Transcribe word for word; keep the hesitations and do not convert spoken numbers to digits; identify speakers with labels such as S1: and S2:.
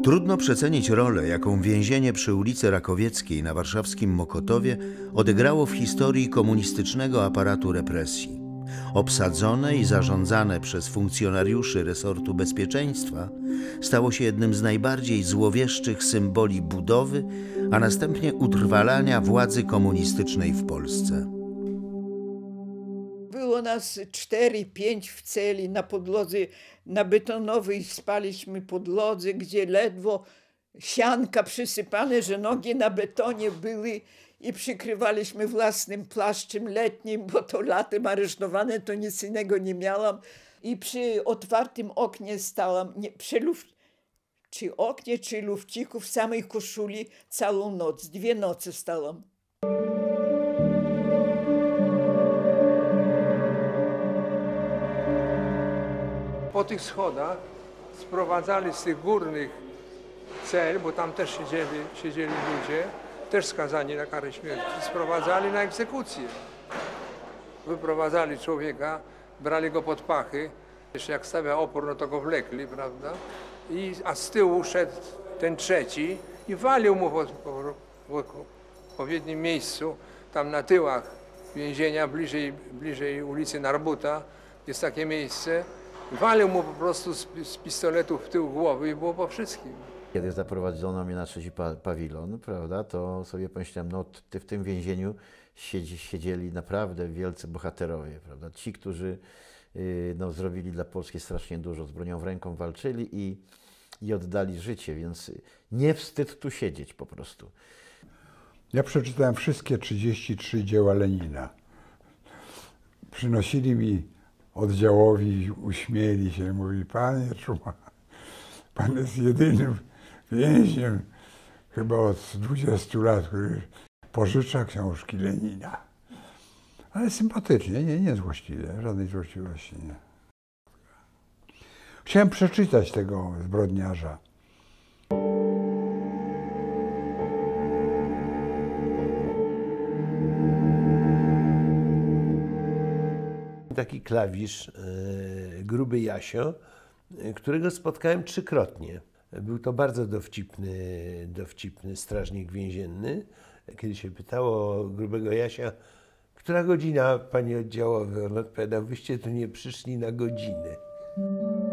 S1: Trudno przecenić rolę, jaką więzienie przy ulicy Rakowieckiej na warszawskim Mokotowie odegrało w historii komunistycznego aparatu represji. Obsadzone i zarządzane przez funkcjonariuszy resortu bezpieczeństwa, stało się jednym z najbardziej złowieszczych symboli budowy, a następnie utrwalania władzy komunistycznej w Polsce.
S2: Było nas cztery, pięć w celi, na podłodze, na betonowej spaliśmy podłodze, gdzie ledwo sianka przysypane, że nogi na betonie były i przykrywaliśmy własnym płaszczem letnim, bo to latem aresztowane, to nic innego nie miałam. I przy otwartym oknie stałam, nie, przy luf, czy oknie, czy lufciku w samej koszuli całą noc, dwie noce stałam.
S3: Po tych schodach sprowadzali z tych górnych cel, bo tam też siedzieli, siedzieli ludzie, też skazani na karę śmierci, sprowadzali na egzekucję. Wyprowadzali człowieka, brali go pod pachy, jeszcze jak stawia opór, no to go wlekli, prawda? I, a z tyłu szedł ten trzeci i walił mu w, w, w odpowiednim miejscu, tam na tyłach więzienia, bliżej, bliżej ulicy Narbuta, jest takie miejsce. Walił mu po prostu z, z pistoletu w tył głowy i było po wszystkim.
S4: Kiedy zaprowadzono mnie na trzeci pa pawilon, prawda, to sobie pomyślałem, no w tym więzieniu siedzi, siedzieli naprawdę wielcy bohaterowie, prawda? Ci, którzy yy, no, zrobili dla Polski strasznie dużo, z bronią w ręką walczyli i, i oddali życie, więc nie wstyd tu siedzieć po prostu.
S5: Ja przeczytałem wszystkie trzydzieści trzy dzieła Lenina. Przynosili mi oddziałowi, uśmieli się i mówili: panie Szuman, pan jest jedynym więźniem chyba od dwudziestu lat, który pożycza książki Lenina. Ale sympatycznie, nie, nie złośliwie, żadnej złośliwości nie. Chciałem przeczytać tego zbrodniarza.
S6: Taki klawisz, e, gruby Jasio, e, którego spotkałem trzykrotnie. Był to bardzo dowcipny, dowcipny strażnik więzienny. Kiedy się pytało grubego Jasia, która godzina, panie oddziałowy, on odpowiadał: wyście tu nie przyszli na godzinę.